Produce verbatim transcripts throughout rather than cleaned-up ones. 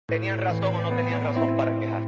¿Tenían razón o no tenían razón para quejar?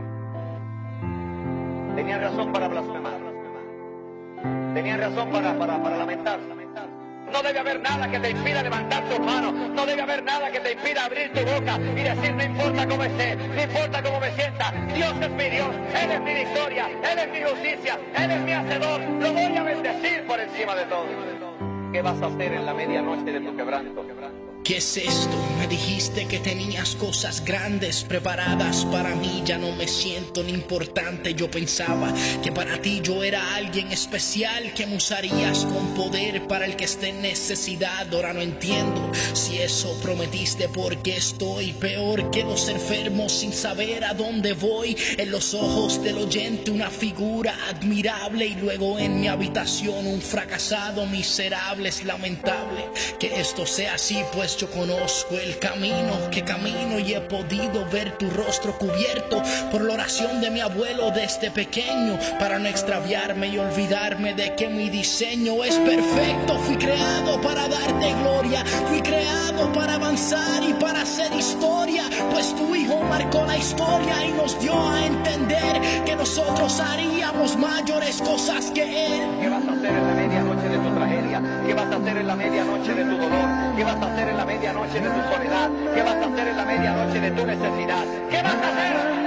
¿Tenían razón para blasfemar? ¿Tenían razón para, para, para lamentarse? No debe haber nada que te impida levantar tus manos. No debe haber nada que te impida abrir tu boca y decir: no importa cómo esté, no importa cómo me sienta, Dios es mi Dios, Él es mi victoria, Él es mi justicia, Él es mi hacedor. Lo voy a bendecir por encima de todo. ¿Qué vas a hacer en la medianoche de tu quebranto? ¿Qué es esto? Me dijiste que tenías cosas grandes preparadas para mí. Ya no me siento ni importante. Yo pensaba que para ti yo era alguien especial, que me usarías con poder para el que esté en necesidad. Ahora no entiendo si eso prometiste, porque estoy peor que los enfermos sin saber a dónde voy. En los ojos del oyente una figura admirable, y luego en mi habitación un fracasado miserable. Es lamentable que esto sea así, pues yo conozco el camino que camino y he podido ver tu rostro cubierto por la oración de mi abuelo desde pequeño, para no extraviarme y olvidarme de que mi diseño es perfecto. Fui creado para darte gloria, fui creado para avanzar y para hacer historia, pues tu hijo marcó la historia y nos dio a entender que nosotros haríamos mayores cosas que él. ¿Qué vas a hacer en la medianoche de tu tragedia? ¿Qué vas a hacer en la medianoche de tu dolor? ¿Qué vas a hacer en la medianoche de tu soledad? ¿Qué vas a hacer en la medianoche de tu necesidad? ¿Qué vas a hacer?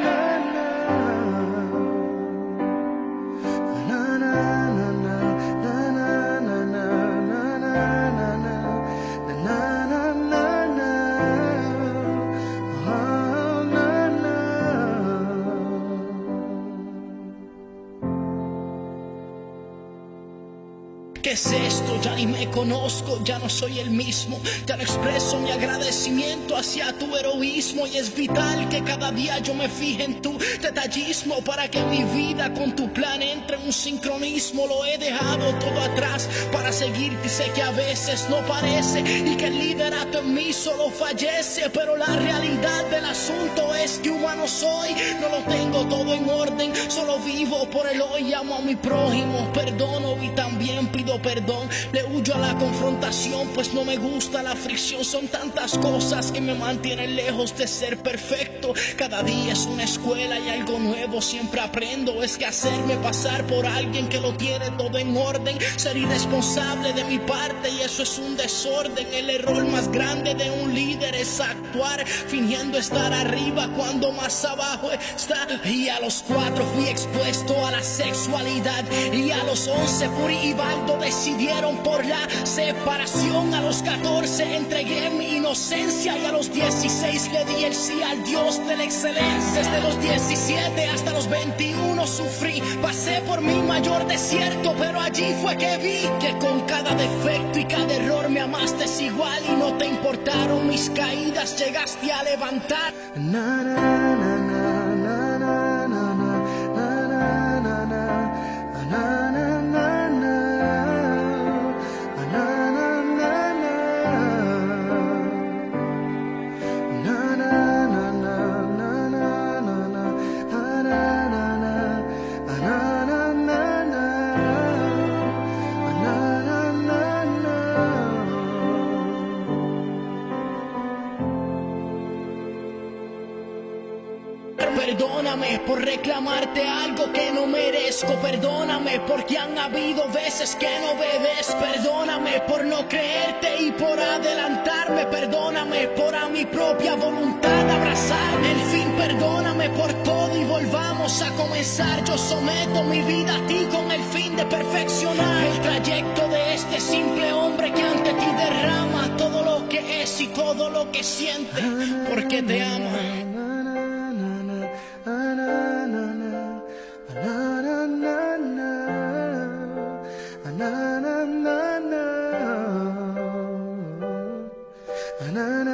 ¿Qué es esto? Ya ni me conozco, ya no soy el mismo, ya no expreso mi agradecimiento hacia tu heroísmo, y es vital que cada día yo me fije en tu detallismo para que mi vida con tu plan entre en un sincronismo. Lo he dejado todo atrás para seguirte, y sé que a veces no parece y que el liderato en mí solo fallece, pero la realidad del asunto es que humano soy, no lo tengo todo en orden, solo vivo por el hoy. Amo a mi prójimo, perdono y también pido perdón. Le huyo a la confrontación, pues no me gusta la fricción. Son tantas cosas que me mantienen lejos de ser perfecto. Cada día es una escuela y algo nuevo siempre aprendo. Es que hacerme pasar por alguien que lo tiene todo en orden, ser irresponsable de mi parte, y eso es un desorden. El error más grande de un líder es actuar fingiendo estar arriba cuando más abajo está. Y a los cuatro fui expuesto a la sexualidad, y a los once Puri y Baldo decidieron por la separación. A los catorce entregué mi inocencia, y a los dieciséis le di el sí al Dios de la excelencia. Desde los diecisiete hasta los veintiuno sufrí, pasé por mi mayor desierto, pero allí fue que vi que con cada defecto y cada error me amaste igual, y no te importaron mis caídas, llegaste a levantar. Na, na, na, na, na, na, na, na, na, na, na, na, na. Perdóname por reclamarte algo que no merezco. Perdóname porque han habido veces que no bebes. Perdóname por no creerte y por adelantarme. Perdóname por a mi propia voluntad abrazarme. En fin, perdóname por todo y volvamos a comenzar. Yo someto mi vida a ti con el fin de perfeccionar el trayecto de este simple hombre que ante ti derrama todo lo que es y todo lo que siente, porque te ama. Na na na